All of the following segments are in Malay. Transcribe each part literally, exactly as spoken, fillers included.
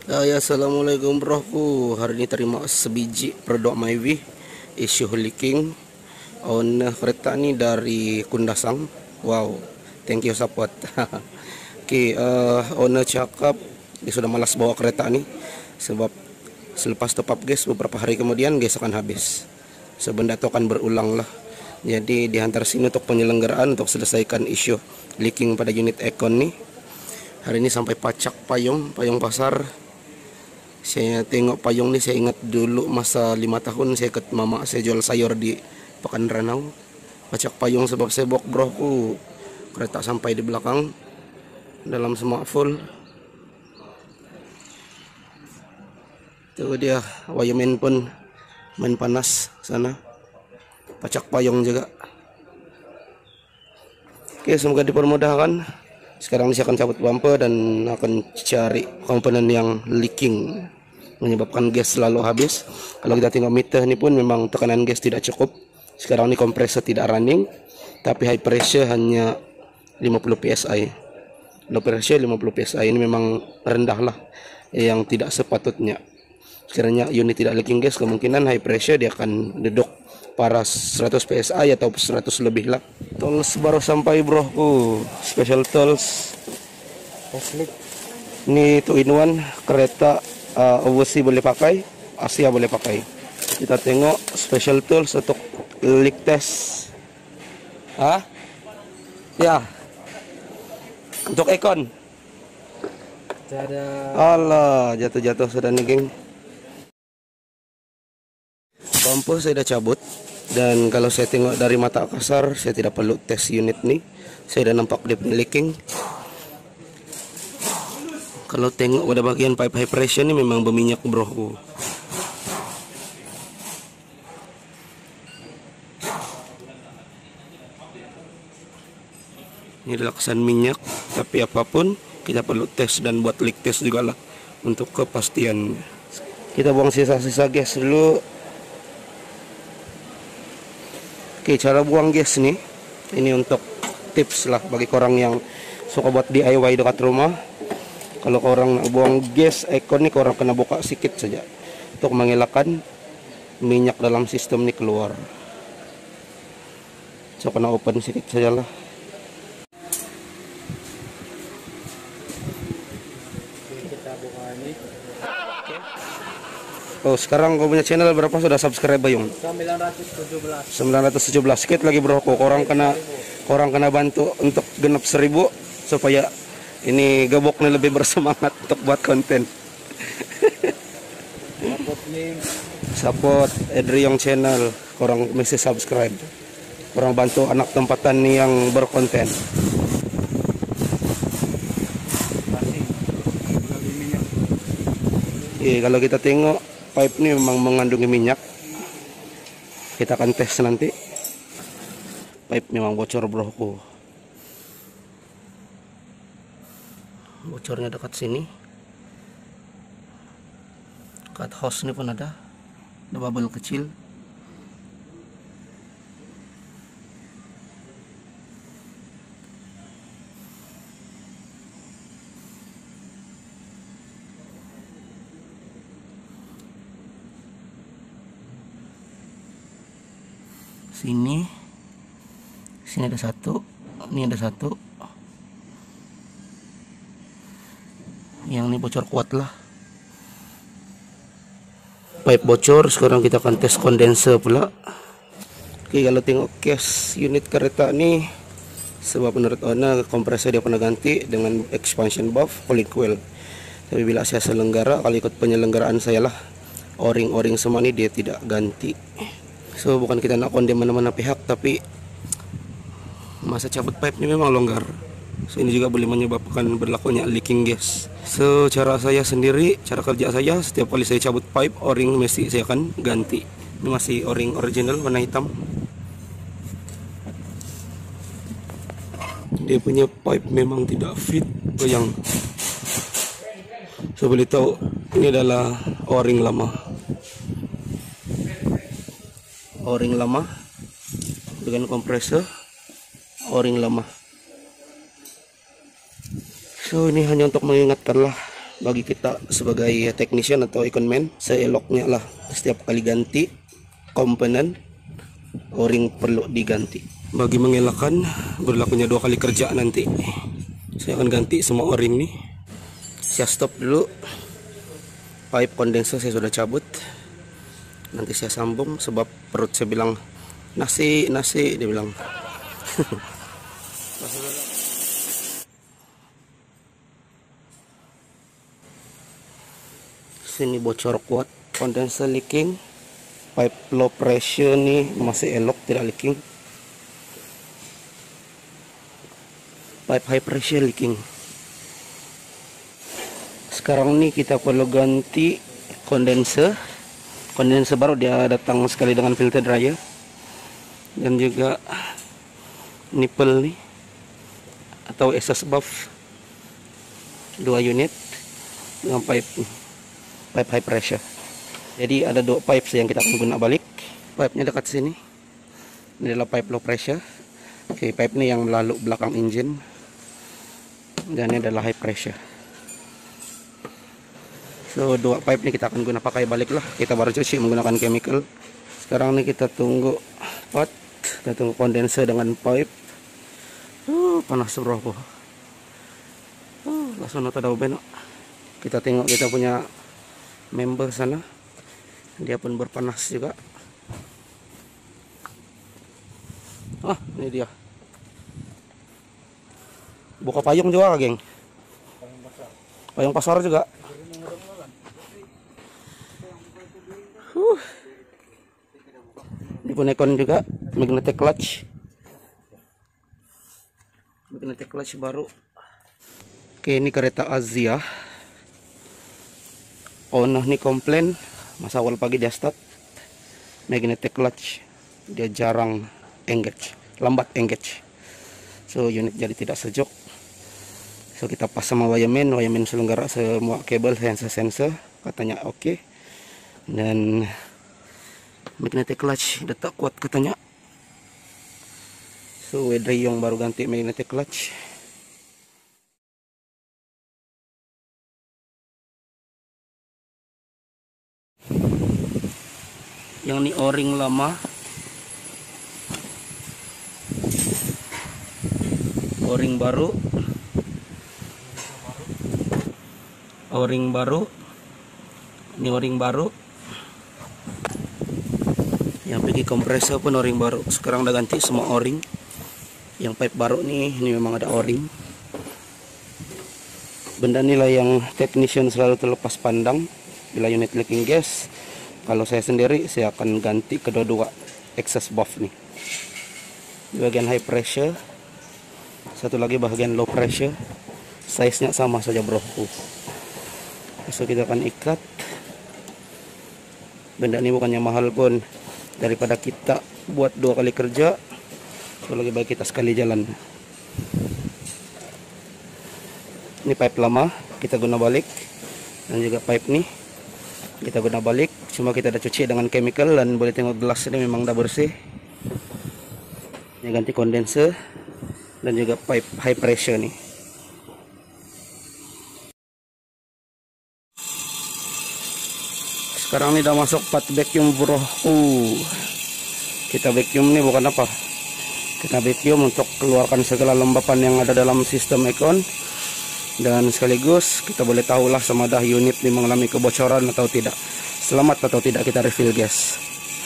Ah, ya, assalamualaikum broku. Hari ini terima sebiji produk Myvi issue leaking on kereta ni dari Kundasang. Wow, thank you support. Oke, uh, owner cakap dia sudah malas bawa kereta ni sebab selepas top up gas beberapa hari kemudian gas akan habis. Sebenda itu akan berulang lah. Jadi dihantar sini untuk penyelenggaraan untuk selesaikan isu leaking pada unit aircon ni. Hari ini sampai pacak payung, payung pasar. Saya tengok payung ni, saya ingat dulu masa lima tahun saya ikut mama saya jual sayur di Pekan Ranau. Pacak payung sebab saya bok broku. Kereta sampai di belakang. Dalam semua full. Itu dia, wireman pun main panas sana. Pacak payung juga. Oke, semoga dipermudahkan. Sekarang saya akan cabut bumper dan akan cari komponen yang leaking menyebabkan gas selalu habis. Kalau kita tengok meter ini pun memang tekanan gas tidak cukup. Sekarang ini kompresor tidak running, tapi high pressure hanya lima puluh P S I. Low pressure lima puluh P S I ini memang rendah lah, yang tidak sepatutnya. Sekiranya unit tidak leaking gas, kemungkinan high pressure dia akan duduk para seratus P S I atau seratus lebih lah. Tools baru sampai broku, special tools. Ini two in one, kereta uh, overseas boleh pakai, Asia boleh pakai. Kita tengok special tools untuk leak test. Hah? Ya. Untuk aircon. Allah, jatuh-jatuh sudah nih geng. Bumper saya dah cabut, dan kalau saya tengok dari mata kasar saya tidak perlu tes unit nih. Saya dah nampak dia punya leaking. Kalau tengok pada bagian pipe high pressure ni memang berminyak bro. Ini adalah kesan minyak, tapi apapun kita perlu tes dan buat leak test juga lah untuk kepastian. Kita buang sisa-sisa gas dulu. Oke, cara buang gas nih, ini untuk tips lah bagi orang yang suka buat D I Y dekat rumah. Kalau orang nak buang gas aircon nih, orang kena buka sedikit saja untuk mengelakkan minyak dalam sistem ini keluar. So kena open sedikit saja lah. Kita buka ini. Oh, sekarang kau punya channel berapa sudah subscribe Bayung? sembilan ratus tujuh belas. sembilan ratus tujuh belas. Sedikit lagi bro, kok orang kena orang kena bantu untuk genap seribu supaya ini gebok nih lebih bersemangat untuk buat konten. Support link. Support Edriong channel, orang mesti subscribe. Orang bantu anak tempatan nih yang berkonten. Oke, kalau kita tengok pipe ini memang mengandungi minyak. Kita akan tes nanti. Pipe memang bocor broku. Bocornya dekat sini. Dekat hose ini pun ada. Ada bubble kecil. Sini, sini ada satu, ini ada satu, yang ini bocor kuat lah. Pipe bocor, sekarang kita akan tes kondenser pula. Oke, kalau tengok case unit kereta ini, sebab menurut owner kompresor dia pernah ganti dengan expansion valve cooling coil. Tapi bila saya selenggara, kalau ikut penyelenggaraan saya lah, o-ring-o-ring semua ini dia tidak ganti. So bukan kita nak kondem mana-mana pihak, tapi masa cabut pipe ini memang longgar. So ini juga boleh menyebabkan berlakunya leaking gas. So cara saya sendiri, cara kerja saya, setiap kali saya cabut pipe, o-ring mesti saya akan ganti. Ini masih o-ring original warna hitam. Dia punya pipe memang tidak fit, goyang. So boleh tahu ini adalah o-ring lama. O-ring lama dengan kompresor, o-ring lama. So ini hanya untuk mengingatkan lah bagi kita sebagai technician atau ekonman, seeloknya lah setiap kali ganti komponen o-ring perlu diganti. Bagi mengelakkan berlakunya dua kali kerja nanti, saya akan ganti semua o-ring nih. Saya stop dulu. Pipe kondenser saya sudah cabut. Nanti saya sambung sebab perut saya bilang nasi nasi, dia bilang. Sini bocor kuat, kondenser leaking. Pipe low pressure nih masih elok, tidak leaking. Pipe high pressure leaking. Sekarang nih kita perlu ganti kondenser. Kondenser baru, dia datang sekali dengan filter dryer. Dan juga nipple nih atau exhaust buff dua unit dengan pipe pipe high pressure. Jadi ada dua pipe yang kita akan guna balik. Pipe-nya dekat sini. Ini adalah pipe low pressure. Oke, pipe ini yang melalui belakang engine. Dan ini adalah high pressure. So dua pipe ini kita akan guna pakai balik lah. Kita baru cuci menggunakan chemical. Sekarang ini kita tunggu pot. Kita tunggu kondenser dengan pipe. Uh, panas bro. Uh, langsung nota daun benok. Kita tengok kita punya member sana. Dia pun berpanas juga. Ah, ini dia. Buka payung juga, geng. Payung pasar juga. Huh. Ini pun ekon juga, magnetic clutch. Magnetic clutch baru. Oke, ini kereta Azia. Owner nih komplain, masa awal pagi dia start magnetic clutch, dia jarang engage, lambat engage. So unit jadi tidak sejuk. So kita pas sama wireman, wireman selenggara semua kabel sensor-sensor, katanya oke. Okay. Dan magnetic clutch udah tak kuat katanya. So Wedreyong baru ganti magnetic clutch. Yang ini o-ring lama, o-ring baru, o-ring baru, ini o-ring baru. Yang pergi kompresor pun o-ring baru. Sekarang udah ganti semua o-ring. Yang pipe baru nih, ini memang ada o-ring. Benda inilah yang technician selalu terlepas pandang bila unit leaking gas. Kalau saya sendiri, saya akan ganti kedua-dua exhaust buff nih. Di bagian high pressure, satu lagi bagian low pressure. Size-nya sama saja bro. So kita akan ikat. Benda ini bukannya mahal pun. Daripada kita buat dua kali kerja, so lebih baik kita sekali jalan. Ini pipe lama, kita guna balik. Dan juga pipe nih kita guna balik, cuma kita udah cuci dengan chemical dan boleh tengok gelas ini memang udah bersih. Ini ganti kondenser dan juga pipe high pressure nih. Sekarang ini udah masuk part vacuum bro. Uh, kita vacuum nih bukan apa, kita vacuum untuk keluarkan segala lembapan yang ada dalam sistem ekon. Dan sekaligus kita boleh tahulah sama dah unit ini mengalami kebocoran atau tidak, selamat atau tidak kita refill gas.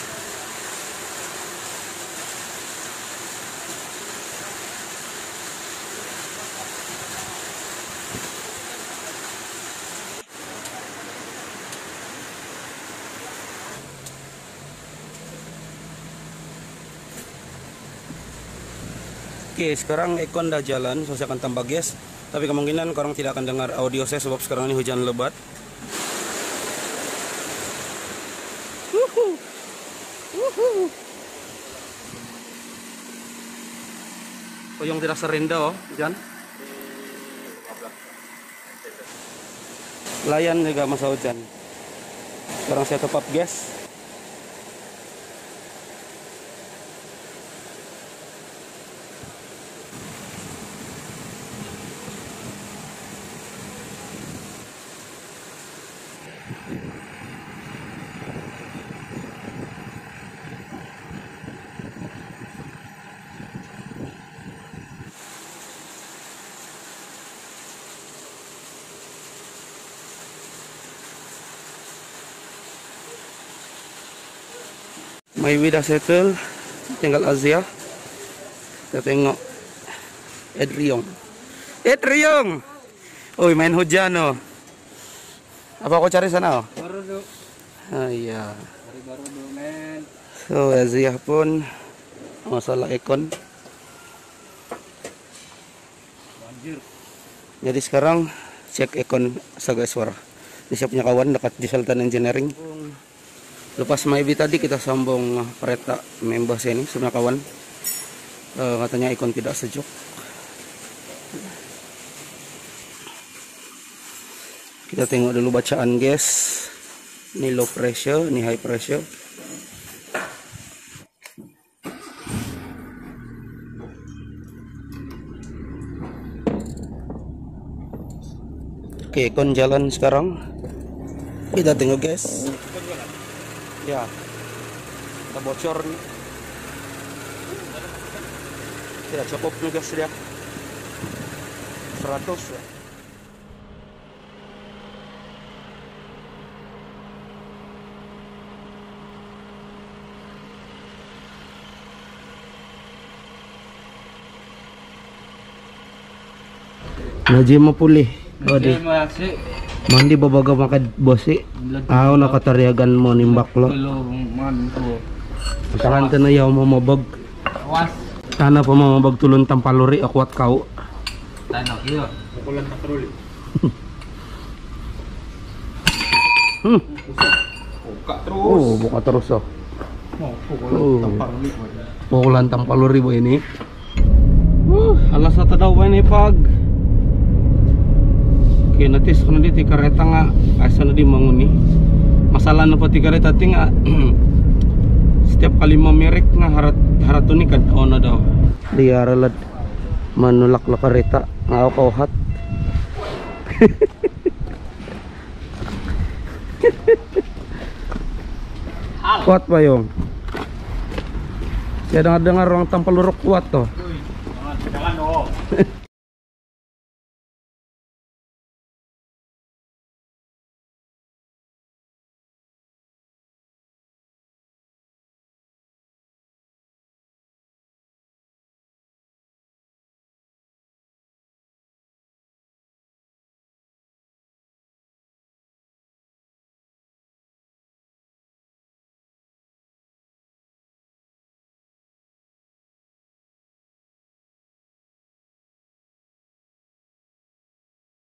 Oke, sekarang ekon dah jalan, so saya akan tambah gas. Tapi kemungkinan korang tidak akan dengar audio saya sebab sekarang ini hujan lebat. Wuhu. Wuhu. Oh, yang tidak serenda oh, hujan. Layan juga masa hujan. Sekarang saya top up gas. Maybe dah settle, tinggal Azia. Kita tengok Edriong. Edriong! Uy, main hujan oh. Apa aku cari sana oh? Baru dulu. Ah iya. Baru baru dulu men. So Azia pun masalah ekon. Banjir. Jadi sekarang cek ekon Saga Suara. Ini saya punya kawan dekat di Sultan Engineering. Lepas Maybe tadi kita sambung kereta membah sini sebenarnya kawan. Uh, katanya ikon tidak sejuk. Kita tengok dulu bacaan gas. Ini low pressure, ini high pressure. Oke, ikon jalan sekarang. Kita tengok gas. Ya, kita bocor nih. Tidak cukup nih gas dia. seratus ya. Najim mau pulih. Oh, di. Mandi babaga makan bosi. Aw nakatariagan mo nimbak lo. Tangan tena yaw mo mabag. Awas. Sana pa mamabag tulon tampaluri akwat kau. Tanak iyo. Pukulan na truli. Hmm. Buka terus. Oh, buka terus oh. Oh, pukulan Oh. tampaluri. Pukulan tampaluri bo ini. Uh, alas na daw ba ini pag. Kaya natis ko na di tikareta nga asa na di manguni. Masalah na pa tikareta ti nga setiap kali memerek nga harat haratuni kad ona daw. Di aralad manulak la kareta nga ako kauhat. Kuat ba yung? Kaya dengar-dengar orang tampal luruk kuat toh.